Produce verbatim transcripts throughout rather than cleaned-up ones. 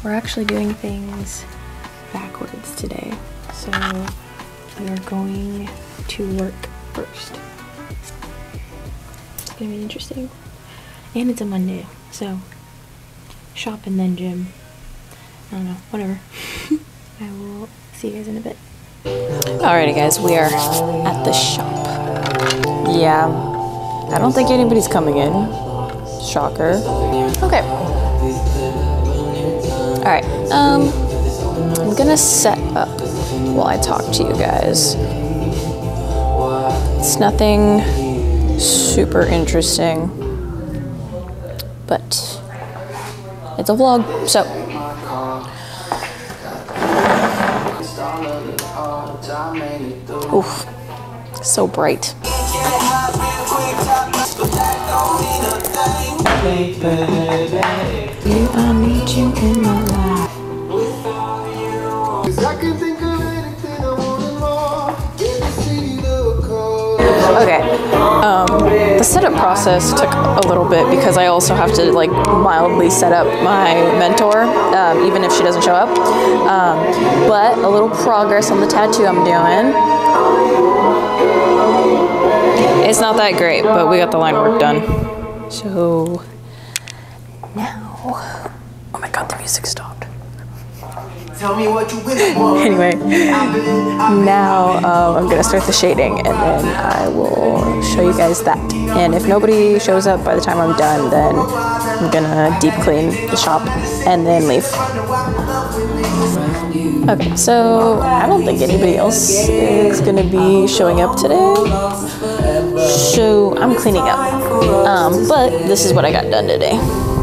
we're actually doing things backwards today. So we are going to work first. It's gonna be interesting. And it's a Monday, so shop and then gym. I don't know, whatever. I will see you guys in a bit. Alrighty guys, we are at the shop. Yeah, I don't think anybody's coming in. Shocker. Okay. Alright, um, I'm gonna set up while I talk to you guys. It's nothing super interesting, but it's a vlog, so. Oof, so bright. You, I need you in my life. Okay, um, the setup process took a little bit because I also have to like mildly set up my mentor, um, even if she doesn't show up. Um, but a little progress on the tattoo I'm doing. It's not that great, but we got the line work done. So now, oh my god, the music stopped. Tell me what you really want. Anyway, now um, I'm gonna start the shading and then I will show you guys that. And if nobody shows up by the time I'm done, then I'm gonna deep clean the shop and then leave. Okay, so I don't think anybody else is gonna be showing up today. So I'm cleaning up. Um, but this is what I got done today.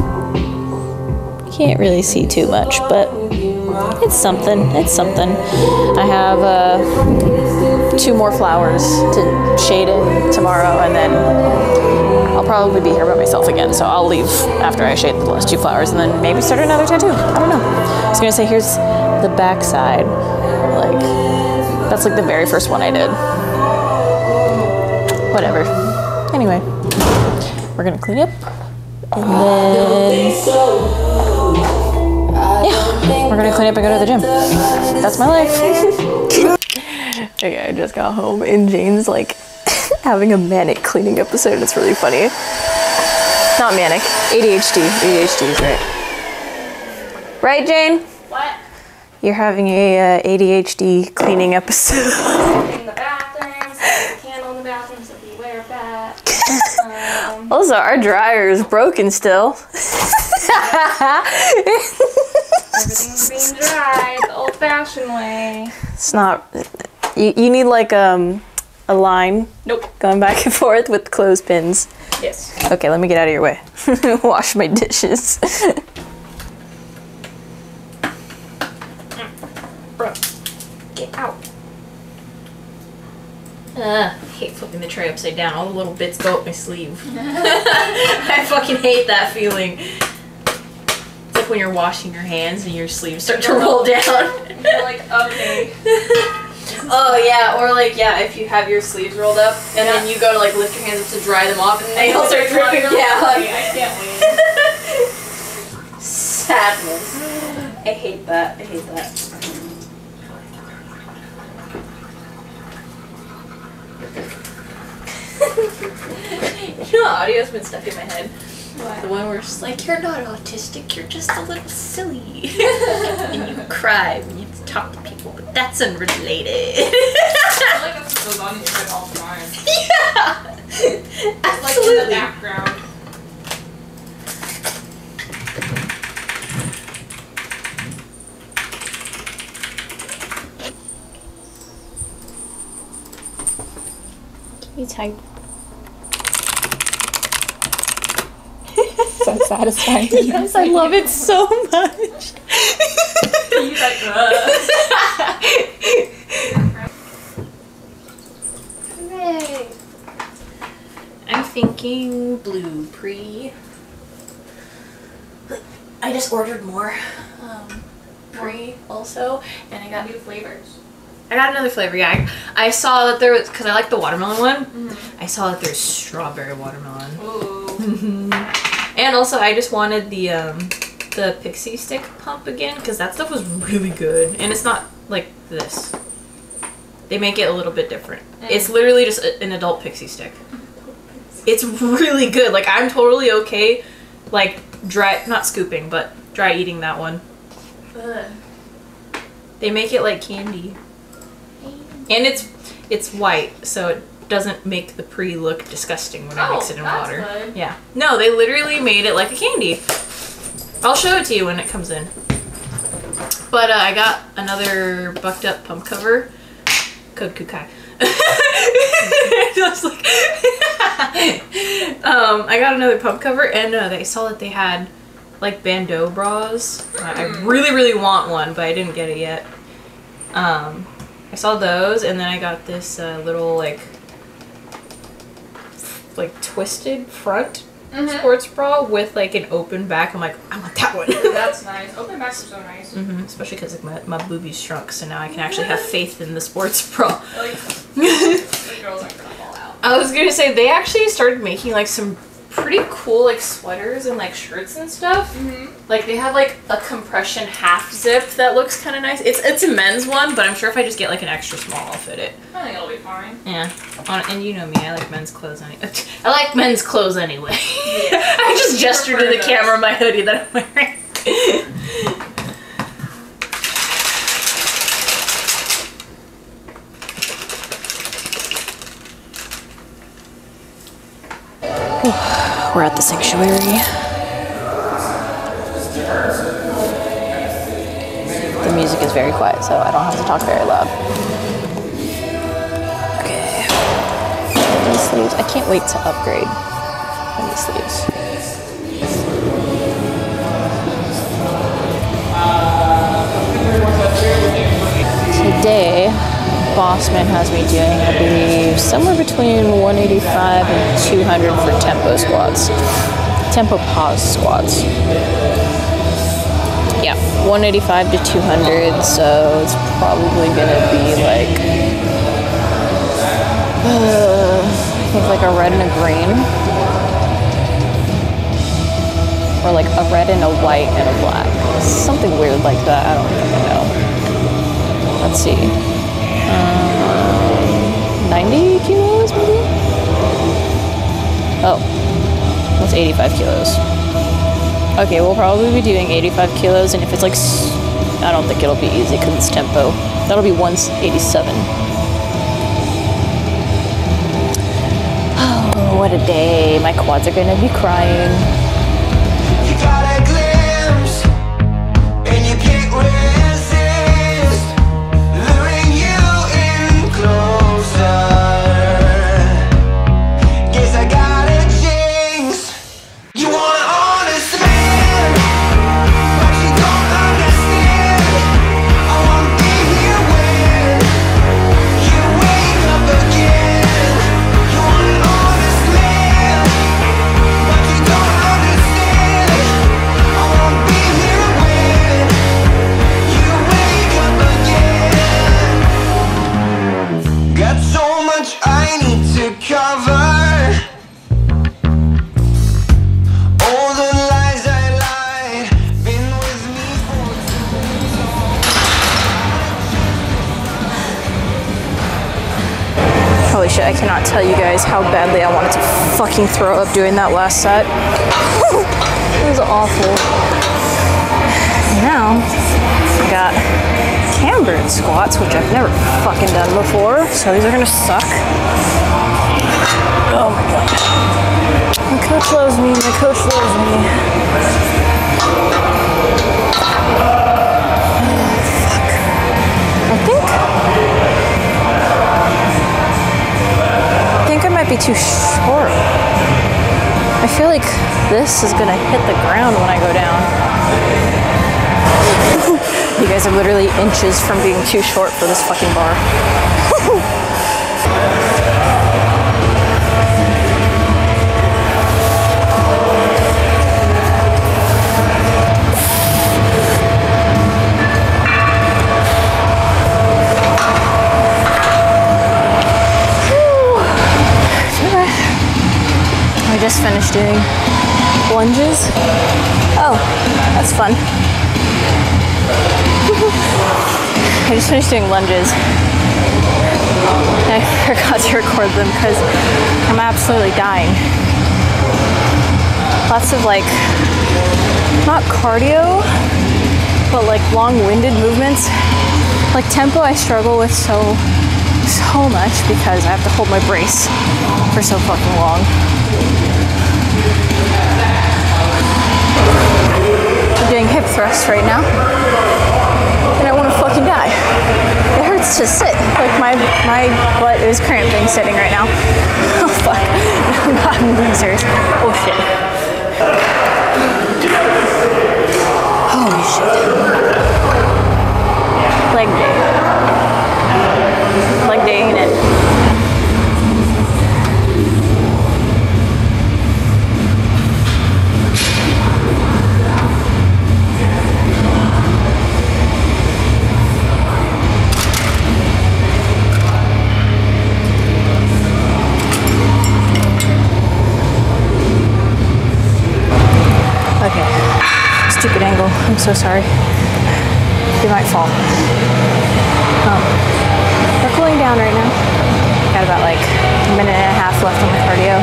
Can't really see too much, but it's something, it's something. I have uh, two more flowers to shade in tomorrow, and then I'll probably be here by myself again, so I'll leave after I shade the last two flowers, and then maybe start another tattoo. I don't know. I was gonna say, here's the back side. Like, that's like the very first one I did. Whatever. Anyway, we're gonna clean up, and then yeah, we're gonna clean up and go to the gym. That's my life. Okay, I just got home and Jane's like having a manic cleaning episode. It's really funny. Not manic, A D H D. A D H D is right. Right, Jane? What? You're having a uh, A D H D cleaning episode. In the bathroom, set the candle in the bathroom, so beware of that. Um, also, our dryer is broken still. Everything's being dry the old-fashioned way. It's not. You, you need like um a line. Nope. Going back and forth with clothespins. Yes. Okay, let me get out of your way. Wash my dishes. Bro, get out. Uh, I hate flipping the tray upside down. All the little bits go up my sleeve. I fucking hate that feeling. It's like when you're washing your hands and your sleeves start to roll down. You're like, okay. Oh yeah, or like, yeah, if you have your sleeves rolled up and yeah. then you go to like lift your hands up to dry them off and they all start dripping down. I can't wait. Sadness. I hate that. I hate that. You know, audio's been stuck in my head. What? The one where it's like, you're not autistic, you're just a little silly. And you cry when you have to talk to people, but that's unrelated. I feel like that's what goes on in your head all the time. Yeah! It's like in the background. Can you type? So satisfying. Yes, I love it so much. You like, Hooray! I'm thinking blue pre. I just ordered more um, pre also, and I got new flavors. I got another flavor, yeah. I, I saw that there was, because I like the watermelon one, mm-hmm. I saw that there's strawberry watermelon. Ooh. And also, I just wanted the um, the Pixie Stick pump again because that stuff was really good, and it's not like this. They make it a little bit different. Mm. It's literally just a, an adult Pixie Stick. It's really good. Like, I'm totally okay, like, dry, not scooping, but dry eating that one. Ugh. They make it like candy. And it's it's white, so it doesn't make the pre look disgusting when I oh, mix it in that's water. Good. Yeah. No, they literally made it like a candy. I'll show it to you when it comes in. But uh, I got another bucked up pump cover. Code Kukai. I was like, um, I got another pump cover, and uh, they saw that they had like bandeau bras. I really, really want one, but I didn't get it yet. Um, I saw those, and then I got this uh, little like like twisted front mm-hmm. sports bra with like an open back. I'm like, I want that one. That's nice. Open backs are so nice. Mm-hmm. Especially because like my, my boobies shrunk, so now I can actually have faith in the sports bra. Like, the girls aren't gonna fall out. I was gonna say they actually started making like some pretty cool like sweaters and like shirts and stuff. Mm-hmm. Like they have like a compression half zip that looks kind of nice. It's it's a men's one, but I'm sure if I just get like an extra small, I'll fit it. I think it'll be fine. Yeah, and you know me, I like men's clothes anyway. I like men's clothes anyway. Yeah. I just gestured to the those. camera my hoodie that I'm wearing. We're at the sanctuary. The music is very quiet, so I don't have to talk very loud. Okay. These sleeves. I can't wait to upgrade on these sleeves. Today, Bossman has me doing, I believe, somewhere between one eighty-five and two hundred for tempo squats. Tempo pause squats. Yeah, one eighty-five to two hundred, so it's probably gonna be like, uh, I think like a red and a green. Or like a red and a white and a black. Something weird like that, I don't really know. Let's see. Um, ninety kilos maybe? Oh, that's eighty-five kilos. Okay, we'll probably be doing eighty-five kilos, and if it's like, I don't think it'll be easy because it's tempo. That'll be one eighty-seven. Oh, what a day. My quads are gonna be crying. You got a glimpse, and you can't resist, luring you in closer. Guess I got a jinx. You want honest man, but you don't understand. I won't be here when you wake up again. You want an honest man, but you don't understand. I won't be here when you wake up again. Got so much I need to cover. All the lies I lied, been with me for Holy shit, I cannot tell you guys how badly I wanted to fucking throw up doing that last set. It was awful. Now, I got cambered squats, which I've never fucking done before, so these are gonna suck. Oh my god. My coach loves me, my coach loves me. Fuck. I think... I think I might be too short. I feel like this is gonna hit the ground when I go down. You guys are literally inches from being too short for this fucking bar. I just finished doing lunges. Oh, That's fun. I just finished doing lunges. I forgot to record them because I'm absolutely dying. Lots of like, not cardio, but like long-winded movements. Like tempo I struggle with so, so much because I have to hold my brace for so fucking long. I'm doing hip thrusts right now, and I want to fucking die. It hurts to sit. Like my my butt is cramping sitting right now. Oh fuck! I'm not losers. Oh shit! Holy shit! Leg day. Leg day ain't it? Stupid angle. I'm so sorry. You might fall. Um, we're cooling down right now. Got about like a minute and a half left on the cardio.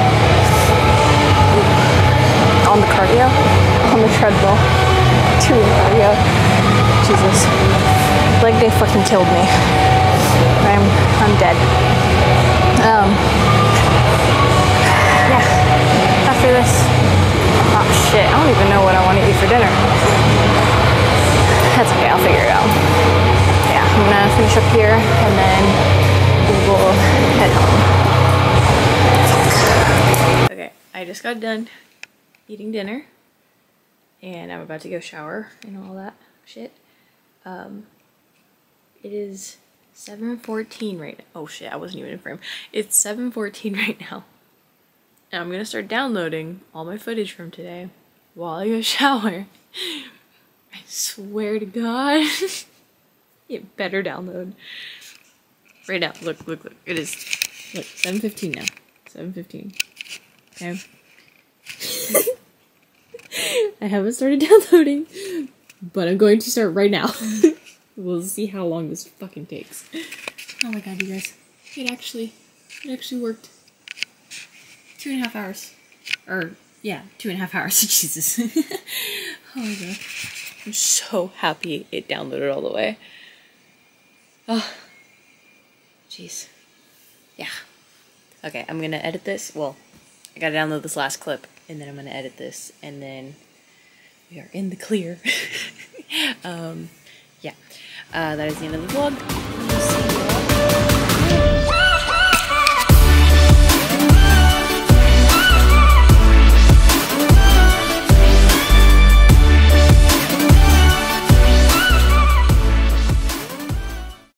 On the cardio? On the treadmill. Two cardio. Jesus. Leg day fucking killed me. I'm I'm dead. Um. Yeah. After this. Oh shit, I don't even know what I want to eat for dinner. That's okay, I'll figure it out. Yeah, I'm gonna finish up here and then we will head home. Okay, I just got done eating dinner and I'm about to go shower and all that shit. Um, it is seven fourteen right now. Oh shit, I wasn't even in frame. It's seven fourteen right now. And I'm gonna start downloading all my footage from today while I go shower. I swear to God. It better download. Right now, look, look, look. It is, look, seven fifteen now. seven fifteen. Okay. I haven't started downloading, but I'm going to start right now. We'll see how long this fucking takes. Oh my god, you guys. It actually, it actually worked. Two and a half hours. Or, yeah, two and a half hours. Jesus. Oh my god. I'm so happy it downloaded all the way. Oh. Jeez. Yeah. Okay, I'm gonna edit this. Well, I gotta download this last clip, and then I'm gonna edit this, and then we are in the clear. um, yeah. Uh, that is the end of the vlog.